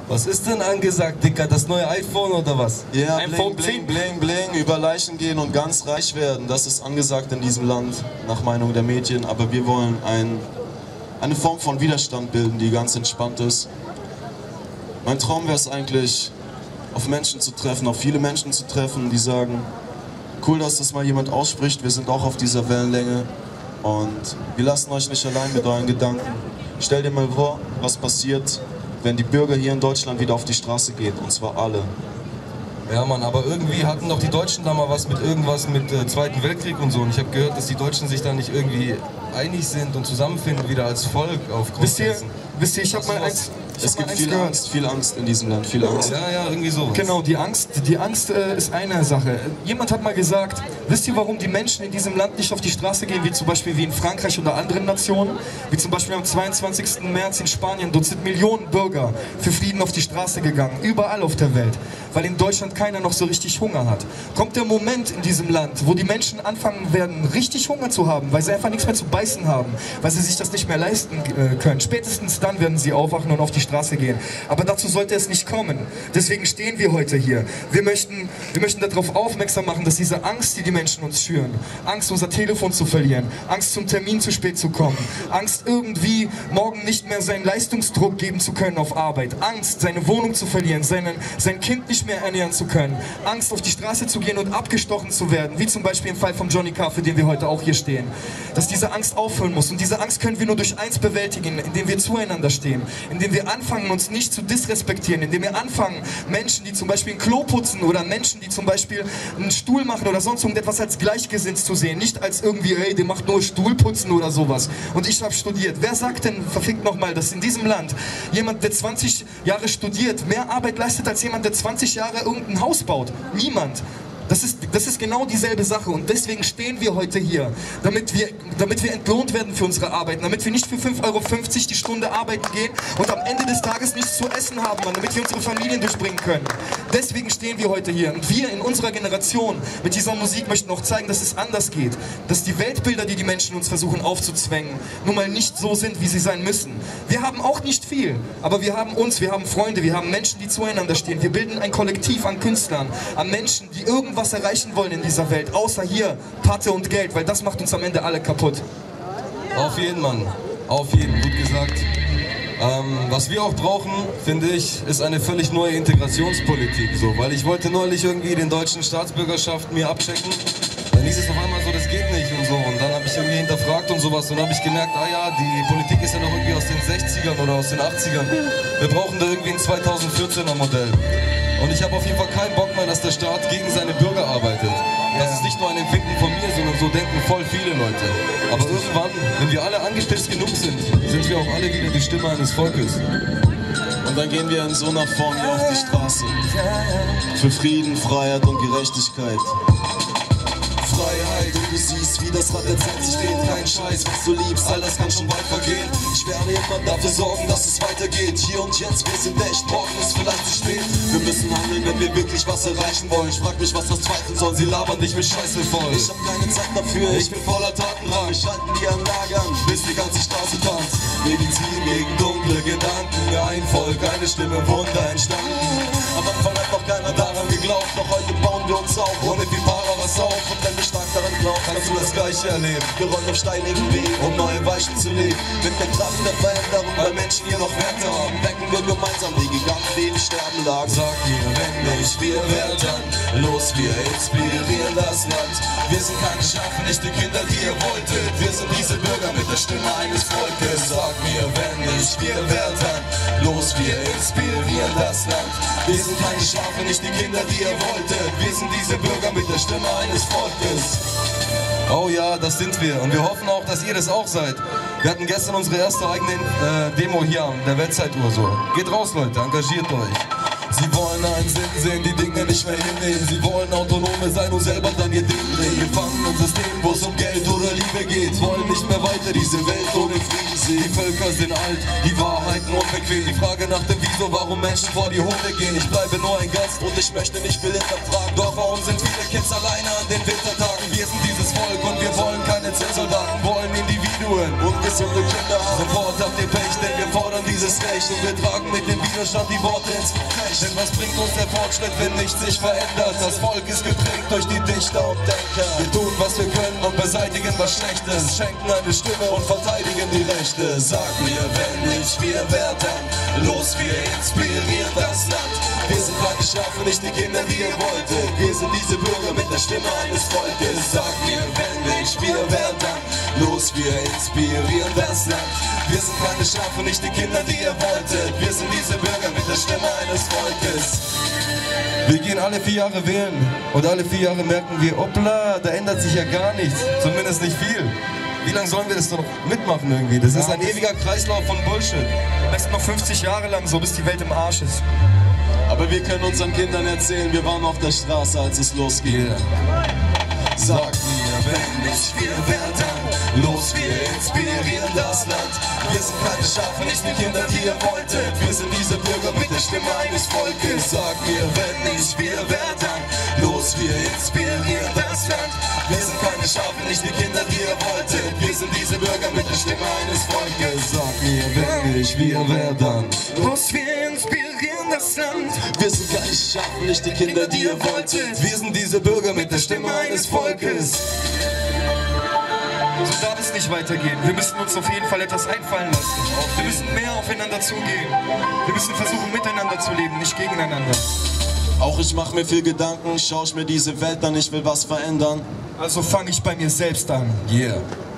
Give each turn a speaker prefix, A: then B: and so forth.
A: Was ist denn angesagt, Dicker? Das neue iPhone oder was?
B: Ja,
A: iPhone
B: bling,
A: 10?
B: bling, bling, bling, über Leichen gehen und ganz reich werden. Das ist angesagt in diesem Land, nach Meinung der Medien. Aber wir wollen eine Form von Widerstand bilden, die ganz entspannt ist. Mein Traum wäre es eigentlich, auf Menschen zu treffen, auf viele Menschen zu treffen, die sagen, cool, dass das mal jemand ausspricht, wir sind auch auf dieser Wellenlänge und wir lassen euch nicht allein mit euren Gedanken. Stell dir mal vor, was passiert, wenn die Bürger hier in Deutschland wieder auf die Straße gehen, und zwar alle.
A: Ja, Mann, aber irgendwie hatten doch die Deutschen da mal was mit irgendwas mit Zweiten Weltkrieg und so. Und ich habe gehört, dass die Deutschen sich da nicht irgendwie einig sind und zusammenfinden wieder als Volk aufgrund dessen.
C: Wisst ihr, ich habe mal eins...
B: Es gibt viel Angst in diesem Land, viel Angst.
A: Ja, irgendwie so.
C: Genau, die Angst ist eine Sache. Jemand hat mal gesagt, wisst ihr, warum die Menschen in diesem Land nicht auf die Straße gehen, wie zum Beispiel wie in Frankreich oder anderen Nationen? Wie zum Beispiel am 22. März in Spanien, dort sind Millionen Bürger für Frieden auf die Straße gegangen, überall auf der Welt, weil in Deutschland keiner noch so richtig Hunger hat. Kommt der Moment in diesem Land, wo die Menschen anfangen werden, richtig Hunger zu haben, weil sie einfach nichts mehr zu beißen haben, weil sie sich das nicht mehr leisten können. Spätestens dann werden sie aufwachen und auf die Straße gehen. Aber dazu sollte es nicht kommen. Deswegen stehen wir heute hier. Wir möchten darauf aufmerksam machen, dass diese Angst, die die Menschen uns schüren, Angst, unser Telefon zu verlieren, Angst, zum Termin zu spät zu kommen, Angst, irgendwie morgen nicht mehr seinen Leistungsdruck geben zu können auf Arbeit, Angst, seine Wohnung zu verlieren, sein Kind nicht mehr ernähren zu können, Angst, auf die Straße zu gehen und abgestochen zu werden, wie zum Beispiel im Fall von Johnny K., für den wir heute auch hier stehen. Dass diese Angst aufhören muss. Und diese Angst können wir nur durch eins bewältigen, indem wir zueinander stehen, indem wir anfangen, uns nicht zu disrespektieren, indem wir anfangen, Menschen, die zum Beispiel ein Klo putzen oder Menschen, die zum Beispiel einen Stuhl machen oder sonst irgendetwas als gleichgesinnt zu sehen, nicht als irgendwie, ey, der macht nur Stuhlputzen oder sowas. Und ich habe studiert. Wer sagt denn, verfickt nochmal, dass in diesem Land jemand, der 20 Jahre studiert, mehr Arbeit leistet als jemand, der 20 Jahre irgendein Haus baut? Niemand. Das ist genau dieselbe Sache und deswegen stehen wir heute hier, damit wir entlohnt werden für unsere Arbeit, damit wir nicht für 5,50 € die Stunde arbeiten gehen und am Ende des Tages nichts zu essen haben, damit wir unsere Familien durchbringen können. Deswegen stehen wir heute hier und wir in unserer Generation mit dieser Musik möchten auch zeigen, dass es anders geht, dass die Weltbilder, die die Menschen uns versuchen aufzuzwängen, nun mal nicht so sind, wie sie sein müssen. Wir haben auch nicht viel, aber wir haben uns, wir haben Freunde, wir haben Menschen, die zueinander stehen. Wir bilden ein Kollektiv an Künstlern, an Menschen, die irgendwas erreichen wollen in dieser Welt, außer hier Patte und Geld, weil das macht uns am Ende alle kaputt.
A: Auf jeden, Mann. Auf jeden, gut gesagt. Was wir auch brauchen, finde ich, ist eine völlig neue Integrationspolitik. So, weil ich wollte neulich irgendwie den deutschen Staatsbürgerschaft mir abchecken. Dann hieß es auf einmal so, das geht nicht und so. Und dann habe ich irgendwie hinterfragt und sowas und habe ich gemerkt, ah ja, die Politik ist ja noch irgendwie aus den 60ern oder aus den 80ern. Wir brauchen da irgendwie ein 2014er Modell. Und ich habe auf jeden Fall keinen Bock mehr, dass der Staat gegen seine Bürger arbeitet. Das ist nicht nur ein Empfinden von mir, sondern so denken voll viele Leute. Aber irgendwann, wenn wir alle angepisst genug sind, sind wir auch alle wieder die Stimme eines Volkes.
B: Und dann gehen wir in so einer Form hier auf die Straße. Für Frieden, Freiheit und Gerechtigkeit. Freiheit und du siehst, wie das Rad der Zeit sich dreht. Kein Scheiß, was du liebst, all das kann schon bald vergehen. Ich werde immer dafür sorgen, dass es weitergeht. Hier und jetzt, wir sind echt, morgen ist vielleicht zu spät. Wir müssen handeln, wenn wir wirklich was erreichen wollen. Ich frag mich, was das Zweifel soll, sie labern dich mit Scheiße voll. Ich hab keine Zeit dafür, ich bin voller Tatendrang. Wir schalten die Anlage an, bis die ganze Straße tanzt. Medizin gegen dunkle Gedanken, ein Volk, eine Stimme, Wunder entstanden. Am Anfang hat noch keiner daran geglaubt, doch heute bauen wir uns auf, ohne viel Para was auf. Und wenn wir stark daran glauben, kannst du das Gleiche erleben. Wir rollen auf steinigen Wegen, um neue Weichen zu legen. Mit der Kraft der Veränderung, weil Menschen hier noch Werte haben, wecken wir gemeinsam die Giganten, die im Sterben lagen.
A: Sag mir, wenn nicht wir, wer dann? Los, wir inspirieren das Land. Wir sind keine Schafe, nicht die Kinder, die ihr wolltet. Wir sind diese Bürger mit der Stimme eines Volkes. Sag mir, wenn nicht wir, wer dann? Los, wir inspirieren das Land. Wir sind keine Schafe, nicht die Kinder, die ihr wolltet. Wir sind diese Bürger mit der Stimme eines Volkes. Oh ja, das sind wir und wir hoffen auch, dass ihr das auch seid. Wir hatten gestern unsere erste eigene Demo hier an der Weltzeituhr so. Geht raus, Leute, engagiert euch. Sie wollen einen Sinn sehen, die Dinge nicht mehr hinnehmen. Sie wollen Autonome sein und selber dann ihr Ding drehen. Wir fangen ein System, wo es um Geld oder Liebe geht. Wollen nicht mehr weiter diese Welt ohne Frieden sehen. Die Völker sind alt, die Wahrheiten unbequem. Die Frage nach dem Wieso, warum Menschen vor die Hunde gehen. Ich bleibe nur ein Gast und ich möchte nicht viel hinterfragen. Doch warum sind viele Kids alleine an den Wintertagen? Wir sind dieses Volk und wir wollen keine Zinnsoldaten. Wollen Individuen
B: Temperaturen, ungesunde Kinder. Sofort habt ihr Pech, denn wir fordern dieses Recht. Und wir tragen mit dem Widerstand die Worte ins Gefecht. Denn was bringt uns der Fortschritt, wenn nichts sich verändert? Das Volk ist geprägt durch die Dichter und Denker. Wir tun, was wir können und beseitigen, was Schlechtes. Schenken eine Stimme und verteidigen die Rechte. Sag mir, wenn nicht wir, wer dann? Los, wir inspirieren das Land. Wir sind keine Schafe, nicht die Kinder, die ihr wolltet. Wir sind diese Bürger mit der Stimme eines Volkes. Sag mir, wenn nicht wir, wer dann? Los, wir inspirieren das Land. Wir sind keine Schafe, nicht die Kinder, die ihr wolltet. Wir sind diese Bürger mit der Stimme eines Volkes.
D: Wir gehen alle 4 Jahre wählen und alle 4 Jahre merken wir, hoppla, da ändert sich ja gar nichts, zumindest nicht viel. Wie lange sollen wir das doch mitmachen irgendwie? Das ist ein ewiger Kreislauf von Bullshit.
C: Am besten noch 50 Jahre lang, so bis die Welt im Arsch ist.
B: Aber wir können unseren Kindern erzählen, wir waren auf der Straße, als es losging. Sag mir, wenn nicht wir, wer dann? Los, wir inspirieren das Land. Wir sind keine Schafe, nicht die Kinder, die ihr wolltet. Wir sind diese Bürger mit der Stimme eines Volkes. Sag mir, wenn nicht wir, wer dann? Los, wir inspirieren das Land. Wir sind keine Schafe, nicht die Kinder, die ihr wolltet. Wir sind diese Bürger mit der Stimme eines Volkes. Sag mir, wenn nicht wir, wer dann?
C: Los, wir inspirieren das Land.
B: Wir sind keine Schafe, nicht die Kinder, die ihr wolltet. Wir sind diese Bürger mit der Stimme eines Volkes.
C: So darf es nicht weitergehen. Wir müssen uns auf jeden Fall etwas einfallen lassen. Wir müssen mehr aufeinander zugehen. Wir müssen versuchen, miteinander zu leben, nicht gegeneinander.
B: Auch ich mach mir viel Gedanken, schau ich mir diese Welt an, ich will was verändern.
C: Also fange ich bei mir selbst an.
D: Yeah.